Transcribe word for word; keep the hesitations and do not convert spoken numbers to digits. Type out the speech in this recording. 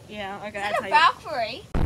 Yeah, okay. Is I'll that tell a you. Valkyrie?